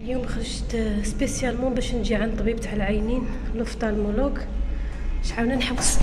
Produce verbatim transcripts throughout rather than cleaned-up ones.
اليوم خرجت سبيسيالمون باش نجي عند طبيب تاع العينين لوفتالمولوج. شحال نحوس.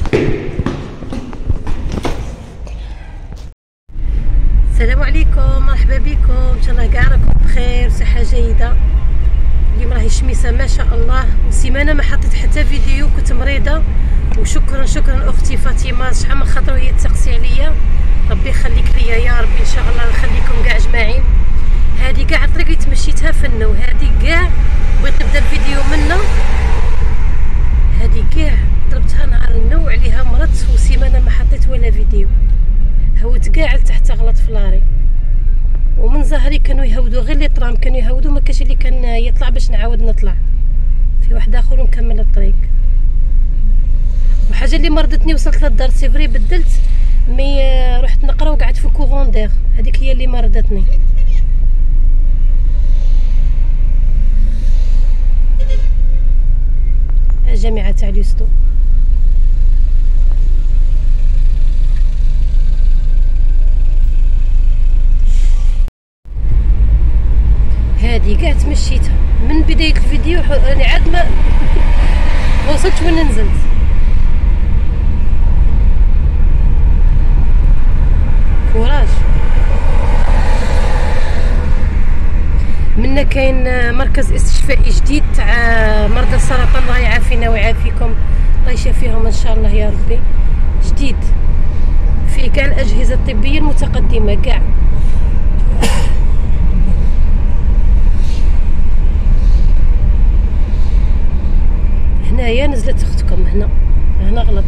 السلام عليكم، مرحبا بكم، ان شاء الله كاع راكم بخير وصحه جيده. اليوم راهي الشميسه ما شاء الله، وسيمانه ما حطيت حتى فيديو، كنت مريضه. وشكرا شكرا اختي فاطمه، شحال من خاطر وهي تسقسي عليا. ربي يخليك ليا يا ربي، ان شاء الله يخليكم كاع اجمعين. هذه كاع الطريق اللي تمشيتها فنه، وهذه كاع بغيت نبدا الفيديو منها. هذه كاع ضربتها نهار النوع عليها مرضت، وسيمانه ما حطيت ولا فيديو. هوت كاع لتحت غلط في لاري، ومن ظهري كانوا يهودوا غير لي طرام، كانوا يهودوا، ما كاش اللي كان يطلع باش نعاود نطلع في واحد اخر ونكمل الطريق. وحاجه اللي مرضتني وصلت للدار سيفري بدلت مي رحت نقرا وقعدت في كوغون دير، هذيك هي اللي مرضتني. الجامعه تاع ليستو هادي كاع تمشيتها من بدايه الفيديو، راني عاد ما وصلت وين نزلت. كوراج. منا كاين مركز استشفائي جديد تاع مرضى السرطان، الله يعافينا ويعافيكم، الله يشافيهم ان شاء الله يا ربي. جديد فيه كاع الاجهزه الطبيه المتقدمه كاع. هنايا نزلت اختكم، هنا هنا غلط.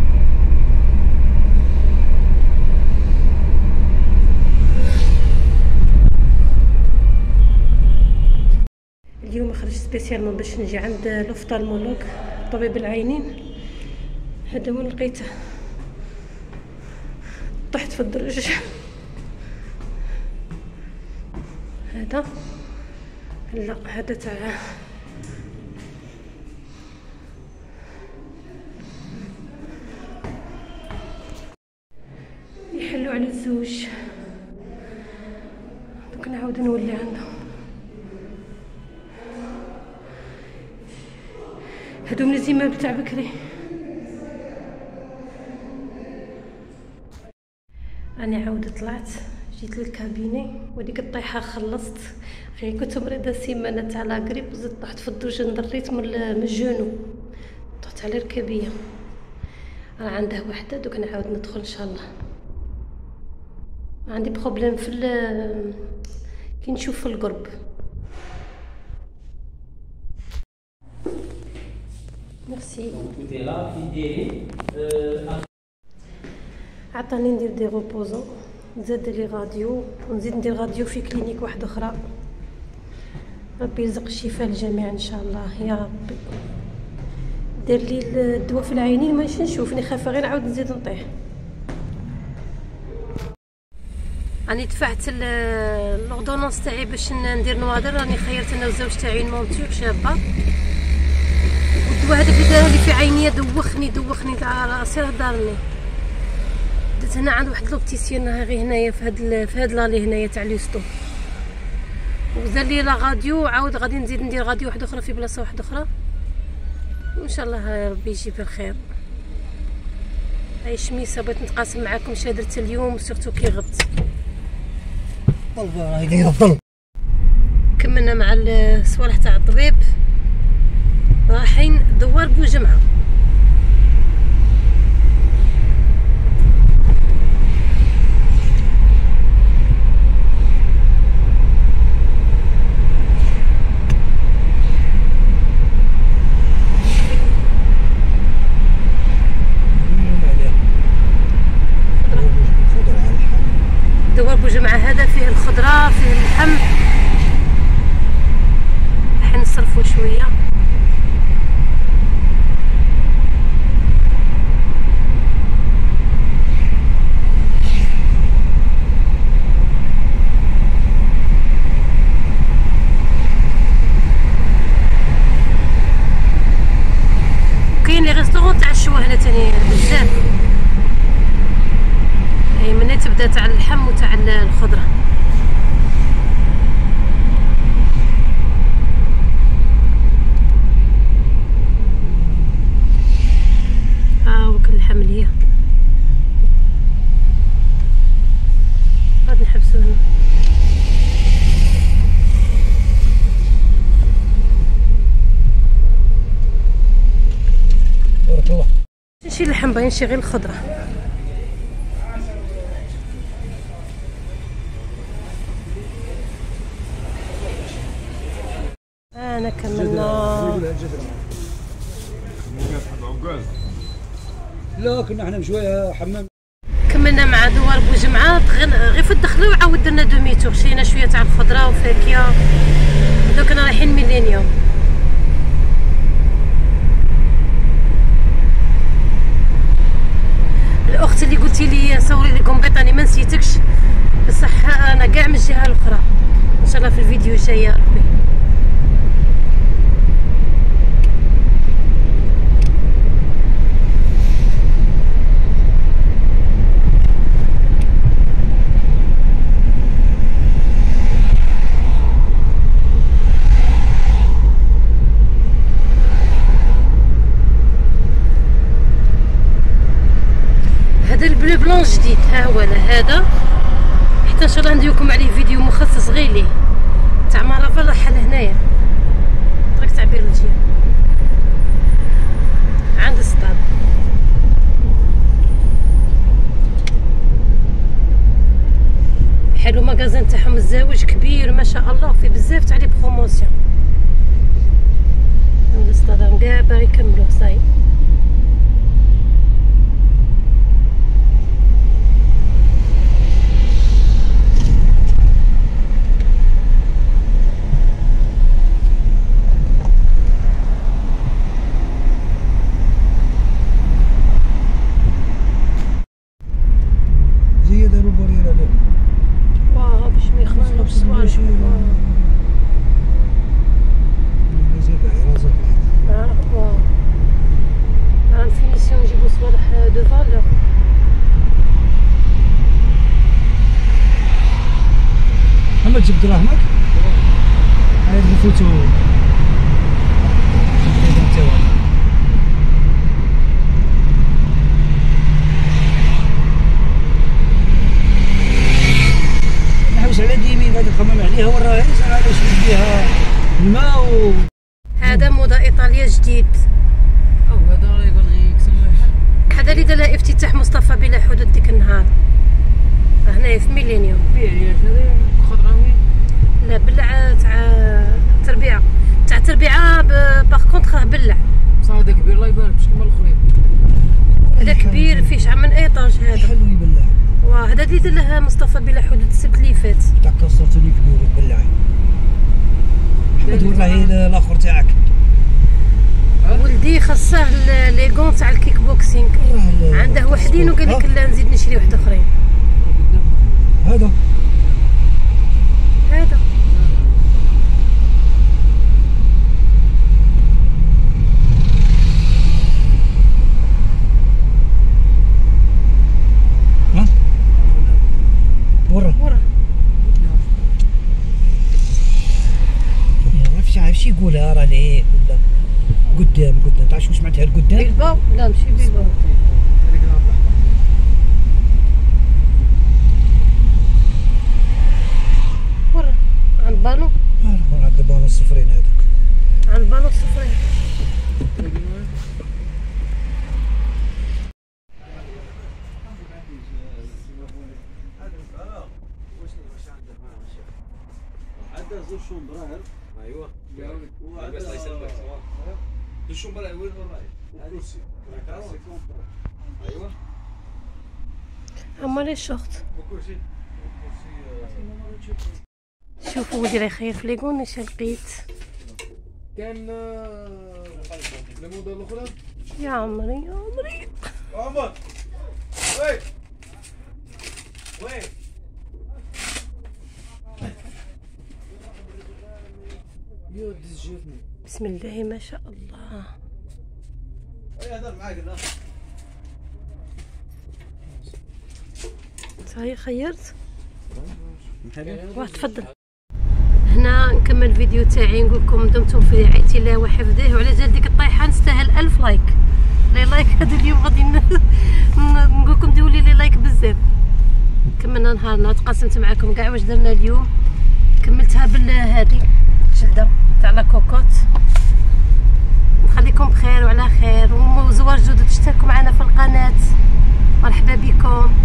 اليوم خرجت سبيسيالمون باش نجي عند لوفتالمولوج طبيب العينين. هذا وين لقيته، طحت في الدرج. هذا لا، هذا تاع يحلوا على الزوج. دوك نعاود نولي عندهم. هادو من الزمام تاع بكري. راني عاود طلعت جيت للكابيني، وديك الطيحه خلصت. غير كنت مريضه سيمانه تاع لاغريب، وزدت طحت في الدوش، نضريت من الجنو، طحت على ركبيه. راه عنده وحده، دوك نعاود ندخل ان شاء الله. عندي بروبليم في كي نشوف في القرب. ميرسي. عطاني ندير دي روبوزون، زاد لي راديو، ونزيد ندير راديو في كلينيك واحده اخرى. ربي يرزق الشفاء للجميع ان شاء الله يا ربي. دير لي الدواء في العينين ماشي نشوفني، خايفه غير نعاود نزيد نطيح. راني دفعت لوردونونس تاعي باش ندير نوادر، راني خيرت انا والزوج تاعي المونتور شابه. والدواء هذاك اللي داروا لي في عينيا دوخني دوخني تاع راسي، راه دارني. درت هنا عند واحد لوبتيسيان غير هنايا في هاد في هاد لالي هنايا تاع ليستو، وزاد لي لا غاديو، عاود غادي نزيد ندير غاديو واحده اخرى في بلاصه واحده اخرى، وان شاء الله ربي يجيب الخير. هاي شميسه بغيت نتقاسم معكم اش درت اليوم، سورتو كي غبت. كملنا مع الصوالح تاع الطبيب، رايحين دوار بوجمعه. دوار بوجمعه هذا فيه الخضره، فيه اللحم. راح نصرفوا شويه. كاين لي ريستورون تاع الشوا هنا تاني بزاف. هي من تبدا تاع اللحم وتاع الخضره. مبينش غير الخضره. انا كملنا. لا كنا احنا مشويه حمام. كملنا مع دوار بوجمعه غير في الدخله وعاود درنا دومي تور، شرينا شويه تاع الخضره وفاكهه. دوك كنا رايحين ميلينيوم. الاخت اللي قلتي لي صوري لي قنبيطاني ما نسيتكش، بصح انا كاع من الجهه الاخرى. ان شاء الله في الفيديو الجاي يا ربي. هذا البلو بلون جديد، ها هو هذا، حتى ان شاء الله نديرلكم عليه فيديو مخصص غير ليه تاع مرافا راح لهنايا طريق تعبير الجهه عند السطاد. حلو ماغازان تاعهم الزواج كبير ما شاء الله، وفيه بزاف تاع لي بروموسيون. عند السطاد كاع باغي يكملوه صاي. واه باش ما يخلصنا بالصوالح. اه واه راه الفينيسيون نجيبو صوالح دو فالور. محمد جبت دراهمك؟ هاي الفوتو على ديمين هذا الخمام عليها وراها يسأل علاش بيها الماء و... هذا موضة ايطاليا جديد. او هذا راه يقول غير يكسر. هذا اللي دار افتتاح مصطفى بلا حدود ديك النهار هنايا في ميلينيوم. بيع علاش هذا خضره وين؟ لا بلع تاع تربيعه تاع تربيعه باغ كونطخ بلع. بصح هذا كبير الله يبارك مش كيما الاخرين. هذا كبير فيه شحال من ايطاج هذا. حلو يبلع. واه هذا اللي دار له مصطفى بلا حدود السبت اللي فات. تاع كسرتوني كبير يبلع. احمد والله الاخر تاعك. ولدي خصه لي كون تاع الكيك بوكسينغ، عنده وحدين وقال لك لا نزيد نشري واحد اخرين. هذا هذا ها ورا ورا ما عرفتش عارف يقولها راه ليه ولا قدام قدام تعرف شو سمعتها القدام؟ بيلباو لا ماشي بيلباو. ورا عند بالو. اه عند بالو الصفرين هذوك. عند بالو الصفرين. عندنا زوج شومبرات. ايوه بس الله يسلمك زوج شومبرات وين وراي وكرسي كرسي كومبر. ايوه هما لي شورت. وكرسي كرسي. شوفوا ولدي راه يخير في ليكون اش لقيت. كان الموضه الاخرى يا عمري يا عمري عمر وين وين يا دزجتني. بسم الله ما شاء الله. اي هضر معاك انا. صاي خيرت واحد تفضل. هنا نكمل الفيديو تاعي نقول لكم دمتم في رعاية الله وحفظه، وعلى جال ديك الطيحه نستاهل ألف لايك. لي لايك هذا اليوم غادي نقول لكم ديروا لي لايك بزاف. كملنا نهارنا، تقاسمت معكم كاع واش درنا اليوم. كملتها بالهادي جلده تاع لا كوكوت. نخليكم بخير وعلى خير، وزوار جدد اشتركوا معنا في القناه عليكم.